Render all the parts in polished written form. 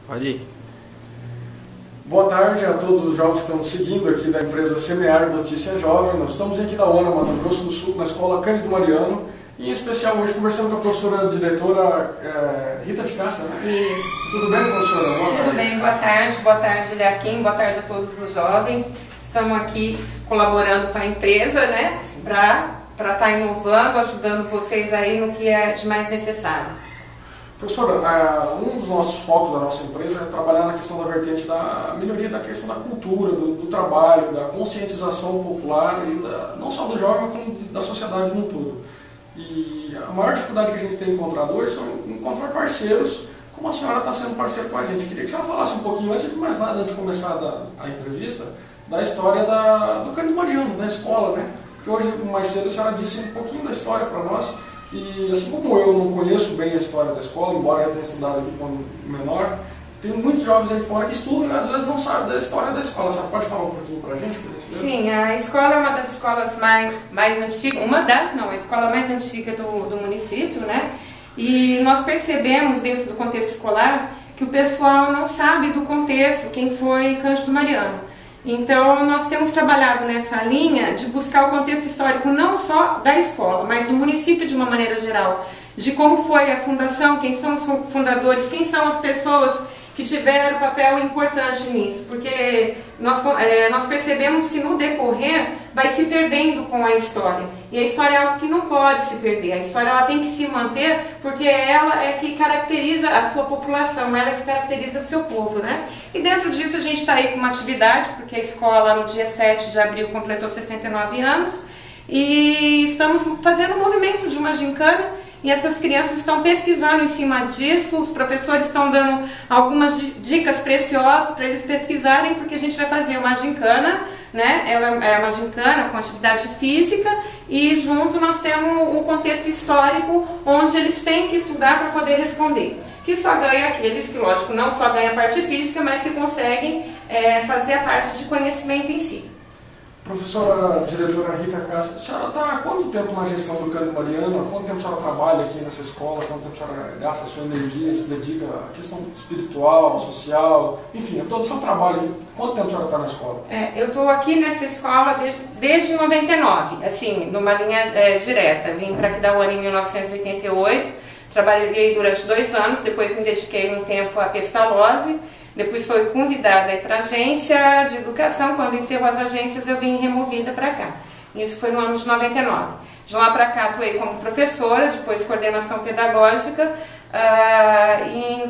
Pode ir. Boa tarde a todos os jovens que estão seguindo aqui da empresa Semear Notícia Jovem. Nós estamos aqui da ONA, Mato Grosso do Sul, na escola Cândido Mariano, e em especial hoje conversando com a professora diretora Rita de Cássia, né? Tudo bem, professora? Boa tarde. Tudo bem, boa tarde, Eliakim, boa tarde a todos os jovens. Estamos aqui colaborando com a empresa, né, para estar inovando, ajudando vocês aí no que é de mais necessário. Professora, um dos nossos focos da nossa empresa é trabalhar na questão da vertente da melhoria da questão da cultura, do trabalho, da conscientização popular, e não só do jovem, como da sociedade no todo. E a maior dificuldade que a gente tem encontrado hoje são encontrar parceiros, como a senhora está sendo parceiro com a gente. Queria que a senhora falasse um pouquinho, antes de mais nada, antes de começar a entrevista, da história do Cândido Mariano, da escola, né? Que hoje, mais cedo, a senhora disse um pouquinho da história para nós. E assim como eu não conheço bem a história da escola, embora já tenha estudado aqui quando menor, tem muitos jovens aí fora que estudam e às vezes não sabem da história da escola. Você pode falar um pouquinho para a gente? Sim, a escola é uma das escolas mais antigas, a escola mais antiga do município, né? E nós percebemos dentro do contexto escolar que o pessoal não sabe do contexto, quem foi Cândido Mariano. Então, nós temos trabalhado nessa linha de buscar o contexto histórico não só da escola, mas do município de uma maneira geral, de como foi a fundação, quem são os fundadores, quem são as pessoas que tiveram papel importante nisso, porque nós percebemos que no decorrer vai se perdendo com a história, e a história é algo que não pode se perder, a história ela tem que se manter, porque ela é que caracteriza a sua população, ela é que caracteriza o seu povo, né? E dentro disso a gente está aí com uma atividade, porque a escola no dia 7 de abril completou 69 anos, e estamos fazendo um movimento de uma gincana, e essas crianças estão pesquisando em cima disso, os professores estão dando algumas dicas preciosas para eles pesquisarem, porque a gente vai fazer uma gincana, né? Ela é uma gincana com atividade física, e junto nós temos o contexto histórico, onde eles têm que estudar para poder responder. Que só ganha aqueles que, lógico, não só ganham a parte física, mas que conseguem fazer a parte de conhecimento em si. Professora diretora Rita Cássia, a senhora está há quanto tempo na gestão do Cândido Mariano? Há quanto tempo a senhora trabalha aqui nessa escola? Há quanto tempo a senhora gasta a sua energia, se dedica à questão espiritual, social, enfim, a todo o seu trabalho aqui? Quanto tempo a senhora está na escola? Eu estou aqui nessa escola desde 99, assim, numa linha direta. Vim para aqui da UAN em 1988, trabalhei durante 2 anos, depois me dediquei um tempo à Pestalozzi. Depois foi convidada para a agência de educação. Quando encerrou as agências, eu vim removida para cá. Isso foi no ano de 99. De lá para cá, atuei como professora, depois coordenação pedagógica. Em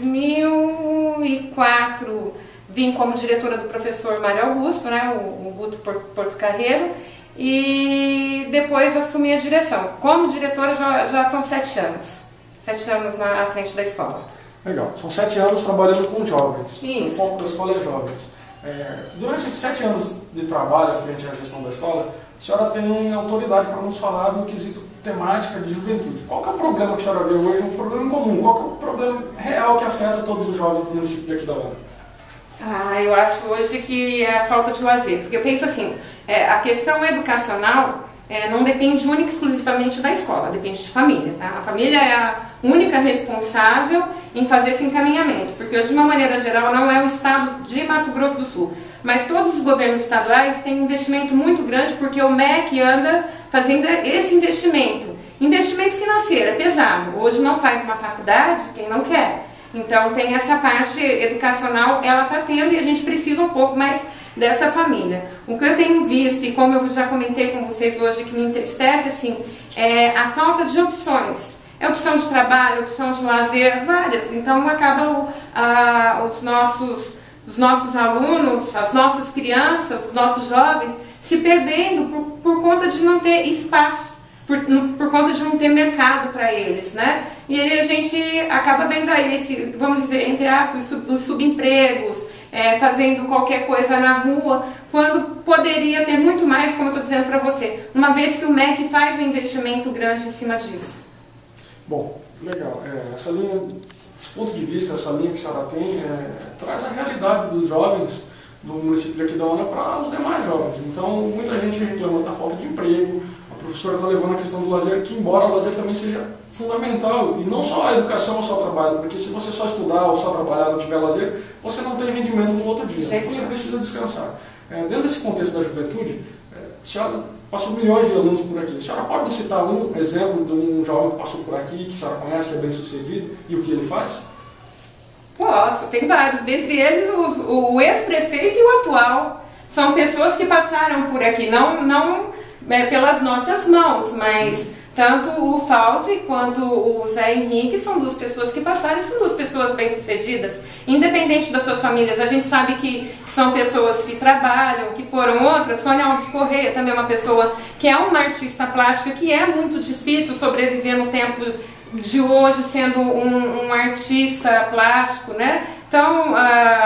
2004, vim como diretora do professor Mário Augusto, né, o Guto Porto Carreiro. E depois assumi a direção. Como diretora já são 7 anos. 7 anos na frente da escola. Legal. São 7 anos trabalhando com jovens. Isso. O foco da escola é jovens. Durante esses 7 anos de trabalho à frente da gestão da escola, a senhora tem autoridade para nos falar no quesito temática de juventude. Qual que é o problema que a senhora vê hoje? Um problema comum. Qual que é o problema real que afeta todos os jovens do município de aqui da UAN? Eu acho hoje que é a falta de lazer. Porque eu penso assim, a questão educacional não depende única e exclusivamente da escola, depende de família, tá? A família é a única responsável em fazer esse encaminhamento, porque hoje, de uma maneira geral, não é o estado de Mato Grosso do Sul, mas todos os governos estaduais têm um investimento muito grande, porque o MEC anda fazendo esse investimento. Investimento financeiro é pesado, hoje não faz uma faculdade quem não quer, então tem essa parte educacional, ela está tendo, e a gente precisa um pouco mais dessa família. O que eu tenho visto, e como eu já comentei com vocês hoje, que me entristece, assim, é a falta de opções. É opção de trabalho, opção de lazer, várias. Então acabam os nossos alunos, as nossas crianças, os nossos jovens se perdendo por conta de não ter espaço, por conta de não ter mercado para eles, né? E aí a gente acaba vendo aí, vamos dizer, entre aspas, os subempregos, fazendo qualquer coisa na rua, quando poderia ter muito mais, como eu estou dizendo para você, uma vez que o MEC faz um investimento grande em cima disso. Bom, legal. Essa linha, esse ponto de vista, essa linha que a senhora tem, traz a realidade dos jovens do município de aqui da UAN para os demais jovens. Então, muita gente reclama da falta de emprego, a professora está levando a questão do lazer, que embora o lazer também seja fundamental, e não só a educação ou só o trabalho, porque se você só estudar ou só trabalhar e não tiver lazer, você não tem rendimento no outro dia, você precisa descansar. Dentro desse contexto da juventude, a senhora passou milhões de alunos por aqui. A senhora pode me citar um exemplo de um jovem que passou por aqui, que a senhora conhece, que é bem sucedido, e o que ele faz? Posso, tem vários. Dentre eles, o ex-prefeito e o atual. São pessoas que passaram por aqui, não pelas nossas mãos, mas tanto o Fauzi quanto o Zé Henrique são duas pessoas que passaram e são duas pessoas bem-sucedidas, independente das suas famílias. A gente sabe que são pessoas que trabalham, que foram outras. Sônia Alves Correia também é uma pessoa que é uma artista plástica, que é muito difícil sobreviver no tempo de hoje sendo um artista plástico, né? Então,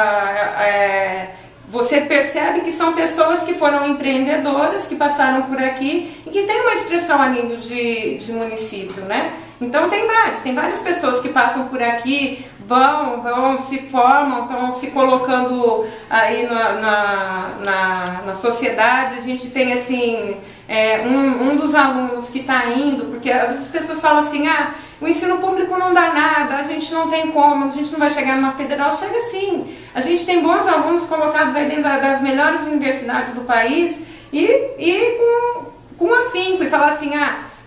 você percebe que são pessoas que foram empreendedoras, que passaram por aqui e que tem uma expressão a nível de município, né? Então tem várias pessoas que passam por aqui, vão se formam, estão se colocando aí na sociedade. A gente tem assim, um dos alunos que está indo, porque às vezes as pessoas falam assim, o ensino público não dá nada, a gente não tem como, a gente não vai chegar numa federal. Chega sim. A gente tem bons alunos colocados aí dentro das melhores universidades do país e com afinco, e falar assim,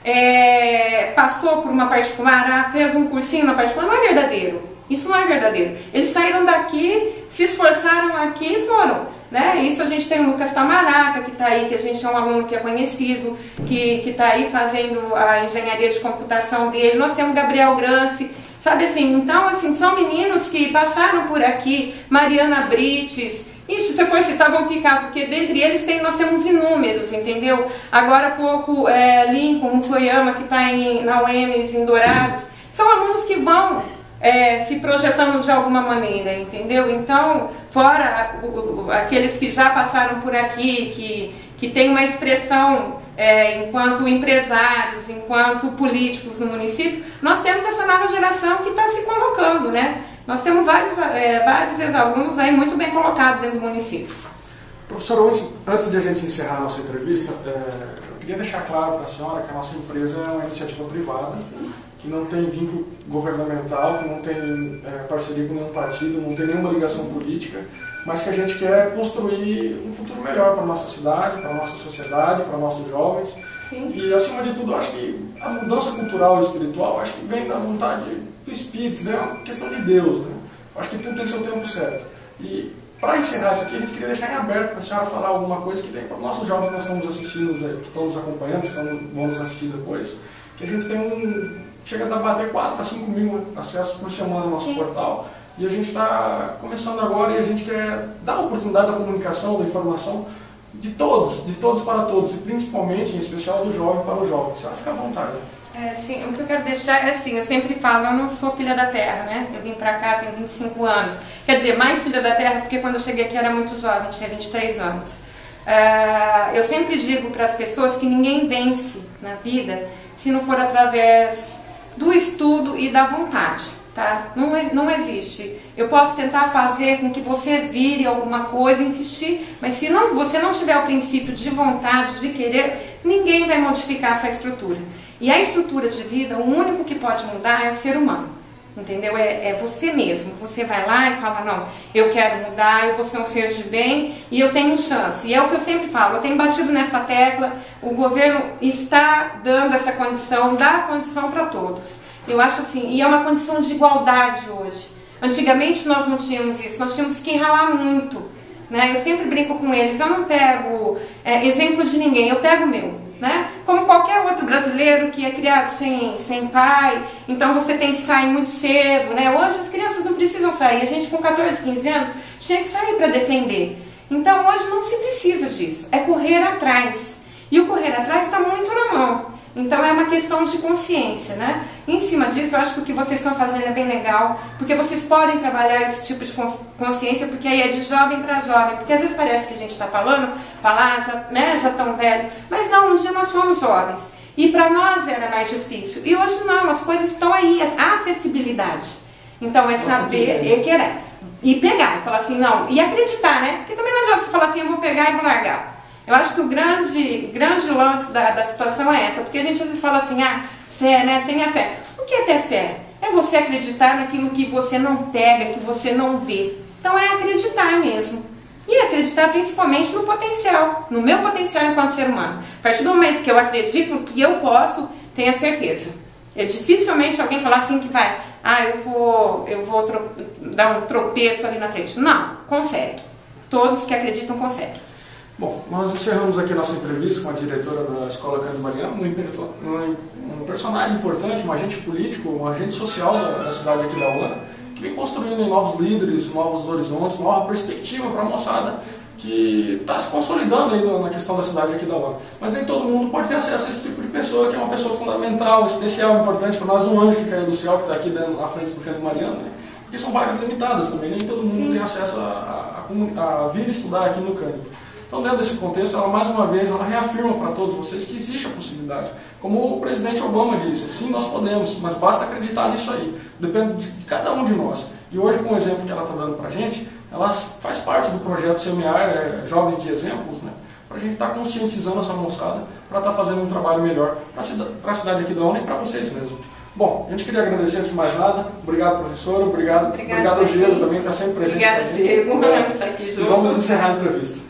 passou por uma particular, fez um cursinho na particular. Não é verdadeiro. Isso não é verdadeiro. Eles saíram daqui, se esforçaram aqui e foram. Né? Isso a gente tem o Lucas Tamaraca, que está aí, que a gente é um aluno que é conhecido, que está aí fazendo a engenharia de computação dele. Nós temos Gabriel Granci, sabe assim? Então, assim, são meninos que passaram por aqui, Mariana Brites. Ixi, se você for citar, vão ficar, porque dentre eles nós temos inúmeros, entendeu? Agora há pouco, Lincoln Mukoyama, que está na UEMS, em Dourados, são alunos que vão se projetando de alguma maneira, entendeu? Então, fora aqueles que já passaram por aqui, que tem uma expressão enquanto empresários, enquanto políticos no município, nós temos essa nova geração que está se colocando, né? Nós temos vários ex-alunos aí muito bem colocados dentro do município. Professora, antes de a gente encerrar a nossa entrevista, eu queria deixar claro para a senhora que a nossa empresa é uma iniciativa privada, que não tem vínculo governamental, que não tem parceria com nenhum partido, não tem nenhuma ligação política, mas que a gente quer construir um futuro melhor para a nossa cidade, para a nossa sociedade, para nossos jovens. Sim. E, acima de tudo, eu acho que a mudança cultural e espiritual, acho que vem da vontade do Espírito, né? É uma questão de Deus, né? Eu acho que tudo tem seu tempo certo. E, para encerrar isso aqui, a gente queria deixar em aberto para a senhora falar alguma coisa que tem para os nossos jovens que nós estamos assistindo, que estão nos acompanhando, que vão nos assistir depois, que a gente tem chega a bater 4 a 5 mil acessos por semana no nosso portal. E a gente está começando agora e a gente quer dar a oportunidade da comunicação, da informação de todos para todos, e principalmente, em especial, do jovem para o jovem. Você vai ficar à vontade. Sim, o que eu quero deixar é assim, eu sempre falo, eu não sou filha da terra, né? Eu vim pra cá, tenho 25 anos. Quer dizer, mais filha da terra, porque quando eu cheguei aqui era muito jovem, tinha 23 anos. Eu sempre digo para as pessoas que ninguém vence na vida se não for através do estudo e da vontade, tá? Não existe. Eu posso tentar fazer com que você vire alguma coisa, insistir, mas se você não tiver o princípio de vontade, de querer, ninguém vai modificar essa estrutura. E a estrutura de vida, o único que pode mudar é o ser humano, entendeu? É você mesmo. Você vai lá e fala, não, eu quero mudar, eu vou ser um ser de bem e eu tenho chance. E é o que eu sempre falo, eu tenho batido nessa tecla, o governo está dando essa condição, dá a condição para todos. Eu acho assim, e é uma condição de igualdade hoje. Antigamente nós não tínhamos isso, nós tínhamos que ralar muito, né? Eu sempre brinco com eles, eu não pego exemplo de ninguém, eu pego o meu. Né? Como qualquer outro brasileiro que é criado sem pai, então você tem que sair muito cedo, né? Hoje as crianças não precisam sair, a gente com 14, 15 anos tinha que sair para defender. Então hoje não se precisa disso, é correr atrás. E o correr atrás está muito na mão. Então é uma questão de consciência, né? E em cima disso, eu acho que o que vocês estão fazendo é bem legal, porque vocês podem trabalhar esse tipo de consciência, porque aí é de jovem para jovem, porque às vezes parece que a gente está falando, já tão velho, mas não, um dia nós fomos jovens, e para nós era mais difícil, e hoje não, as coisas estão aí, a acessibilidade. Então é saber, é querer, e pegar, e falar assim, não, e acreditar, né? Porque também não adianta você falar assim, eu vou pegar e vou largar. Eu acho que o grande lance da situação é essa, porque a gente às vezes fala assim, fé, né? Tenha fé. O que é ter fé? É você acreditar naquilo que você não pega, que você não vê. Então é acreditar mesmo. E acreditar principalmente no potencial, no meu potencial enquanto ser humano. A partir do momento que eu acredito no que eu posso, tenha certeza. É dificilmente alguém falar assim que vai, eu vou dar um tropeço ali na frente. Não, consegue. Todos que acreditam conseguem. Bom, nós encerramos aqui nossa entrevista com a diretora da Escola Cândido Mariano, um personagem importante, um agente político, um agente social da cidade aqui da UANA, que vem construindo novos líderes, novos horizontes, nova perspectiva para a moçada que está se consolidando aí na questão da cidade aqui da UANA. Mas nem todo mundo pode ter acesso a esse tipo de pessoa, que é uma pessoa fundamental, especial, importante para nós, um anjo que caiu do céu, que está aqui na frente do Cândido Mariano, né? Porque são vagas limitadas também, nem todo mundo tem acesso a vir estudar aqui no Cândido. Então, dentro desse contexto, ela mais uma vez reafirma para todos vocês que existe a possibilidade. Como o presidente Obama disse, sim, nós podemos, mas basta acreditar nisso aí. Depende de cada um de nós. E hoje, com o exemplo que ela está dando para a gente, ela faz parte do projeto Semear Jovens de Exemplos, né? Para a gente estar conscientizando essa moçada, para estar fazendo um trabalho melhor para a cidade aqui da UANA e para vocês mesmos. Bom, a gente queria agradecer antes de mais nada. Obrigado, professora. Obrigado ao Diego também, que está sempre presente. Obrigado, Diego. Tá aqui junto. E vamos encerrar a entrevista.